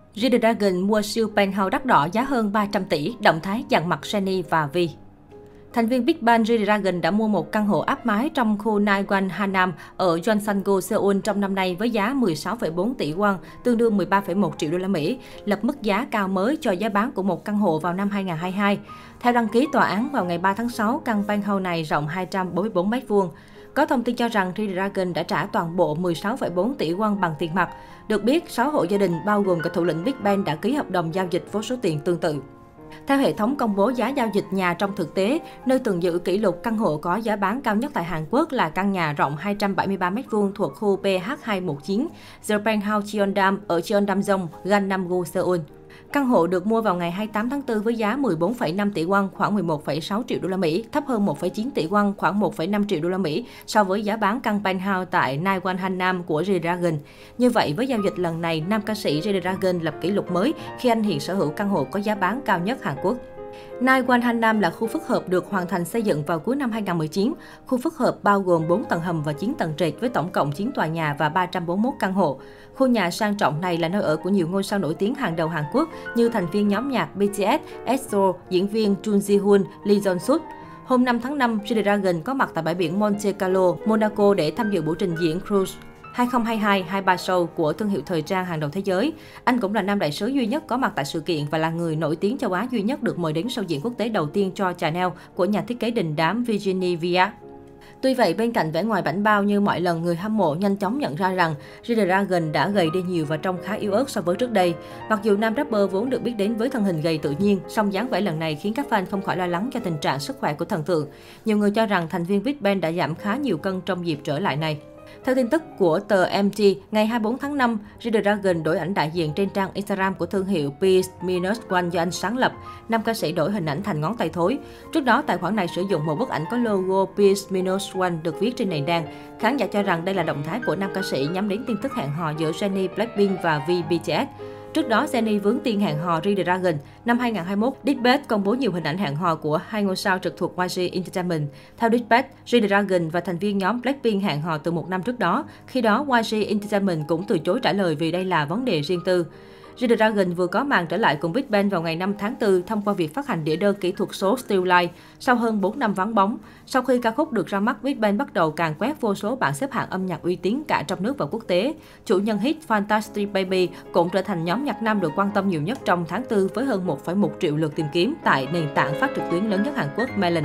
G-Dragon mua siêu penthouse đắt đỏ giá hơn 300 tỷ, động thái dằn mặt Jennie và Vi. Thành viên Big Bang G-Dragon đã mua một căn hộ áp mái trong khu Naiwan Hanam ở Yongsan-gu, Seoul trong năm nay với giá 16,4 tỷ won, tương đương 13,1 triệu đô la Mỹ, lập mức giá cao mới cho giá bán của một căn hộ vào năm 2022. Theo đăng ký tòa án vào ngày 3 tháng 6, căn penthouse này rộng 244 m². Có thông tin cho rằng G-Dragon đã trả toàn bộ 16,4 tỷ won bằng tiền mặt. Được biết, 6 hộ gia đình bao gồm cả thủ lĩnh Big Bang đã ký hợp đồng giao dịch với số tiền tương tự. Theo hệ thống công bố giá giao dịch nhà trong thực tế, nơi từng giữ kỷ lục căn hộ có giá bán cao nhất tại Hàn Quốc là căn nhà rộng 233 m² thuộc khu PH219, The Penthouse Cheongdam ở Cheongdam-dong, Gangnam-gu, Seoul. Căn hộ được mua vào ngày 28 tháng 4 với giá 14,5 tỷ won, khoảng 11,6 triệu đô la Mỹ, thấp hơn 1,9 tỷ won, khoảng 1,5 triệu đô la Mỹ so với giá bán căn penthouse tại Naiwan Hanam của G-Dragon. Như vậy, với giao dịch lần này, nam ca sĩ G-Dragon lập kỷ lục mới khi anh hiện sở hữu căn hộ có giá bán cao nhất Hàn Quốc. Naiwan Hanam là khu phức hợp được hoàn thành xây dựng vào cuối năm 2019. Khu phức hợp bao gồm 4 tầng hầm và 9 tầng trệt với tổng cộng 9 tòa nhà và 341 căn hộ. Khu nhà sang trọng này là nơi ở của nhiều ngôi sao nổi tiếng hàng đầu Hàn Quốc như thành viên nhóm nhạc BTS, EXO, diễn viên Jun Ji-hoon, Lee Jong-suk. Hôm 5 tháng 5, G-Dragon có mặt tại bãi biển Monte Carlo, Monaco để tham dự buổi trình diễn Cruise 2022-23 Show của thương hiệu thời trang hàng đầu thế giới. Anh cũng là nam đại sứ duy nhất có mặt tại sự kiện và là người nổi tiếng châu Á duy nhất được mời đến show diễn quốc tế đầu tiên cho Chanel của nhà thiết kế đình đám Virginie Viard. Tuy vậy, bên cạnh vẻ ngoài bảnh bao như mọi lần, người hâm mộ nhanh chóng nhận ra rằng G-Dragon đã gầy đi nhiều và trông khá yếu ớt so với trước đây. Mặc dù nam rapper vốn được biết đến với thân hình gầy tự nhiên, song dáng vẻ lần này khiến các fan không khỏi lo lắng cho tình trạng sức khỏe của thần tượng. Nhiều người cho rằng thành viên Big Bang đã giảm khá nhiều cân trong dịp trở lại này. Theo tin tức của tờ MT, ngày 24 tháng 5, G-Dragon đổi ảnh đại diện trên trang Instagram của thương hiệu Peace Minus One do anh sáng lập. Nam ca sĩ đổi hình ảnh thành ngón tay thối. Trước đó, tài khoản này sử dụng một bức ảnh có logo Peace Minus One được viết trên nền đen. Khán giả cho rằng đây là động thái của nam ca sĩ nhắm đến tin tức hẹn hò giữa Jennie Blackpink và V BTS. Trước đó, Jennie vướng tin hẹn hò G-Dragon. Năm 2021, Dispatch công bố nhiều hình ảnh hẹn hò của hai ngôi sao trực thuộc YG Entertainment. Theo Dispatch, G-Dragon và thành viên nhóm Blackpink hẹn hò từ một năm trước đó. Khi đó, YG Entertainment cũng từ chối trả lời vì đây là vấn đề riêng tư. G-Dragon vừa có màn trở lại cùng Big Bang vào ngày 5 tháng 4 thông qua việc phát hành đĩa đơn kỹ thuật số Still Life sau hơn 4 năm vắng bóng. Sau khi ca khúc được ra mắt, Big Bang bắt đầu càn quét vô số bảng xếp hạng âm nhạc uy tín cả trong nước và quốc tế. Chủ nhân hit Fantastic Baby cũng trở thành nhóm nhạc nam được quan tâm nhiều nhất trong tháng 4 với hơn 1,1 triệu lượt tìm kiếm tại nền tảng phát trực tuyến lớn nhất Hàn Quốc Melon.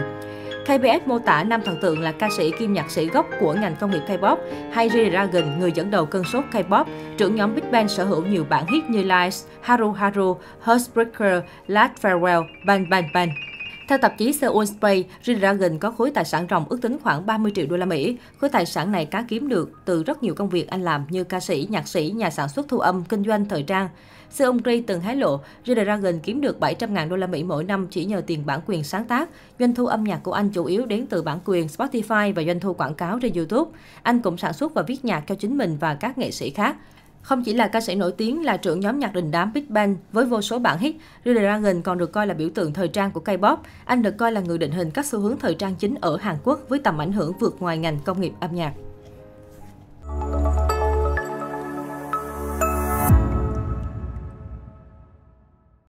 KBS mô tả nam thần tượng là ca sĩ kiêm nhạc sĩ gốc của ngành công nghiệp K-pop, hay G-Dragon, người dẫn đầu cơn sốt K-pop, trưởng nhóm Big Bang sở hữu nhiều bản hit như Lies, Haru Haru, Heartbreaker, Last Farewell, Bang Bang Bang. Theo tạp chí Seoul Space, G-Dragon có khối tài sản ròng ước tính khoảng 30 triệu đô la Mỹ. Khối tài sản này cá kiếm được từ rất nhiều công việc anh làm như ca sĩ, nhạc sĩ, nhà sản xuất thu âm, kinh doanh thời trang. Seung Ri từng hé lộ, G-Dragon kiếm được 700.000 đô la Mỹ mỗi năm chỉ nhờ tiền bản quyền sáng tác. Doanh thu âm nhạc của anh chủ yếu đến từ bản quyền Spotify và doanh thu quảng cáo trên YouTube. Anh cũng sản xuất và viết nhạc cho chính mình và các nghệ sĩ khác. Không chỉ là ca sĩ nổi tiếng, là trưởng nhóm nhạc đình đám Big Bang với vô số bản hit, G-Dragon còn được coi là biểu tượng thời trang của K-pop. Anh được coi là người định hình các xu hướng thời trang chính ở Hàn Quốc với tầm ảnh hưởng vượt ngoài ngành công nghiệp âm nhạc.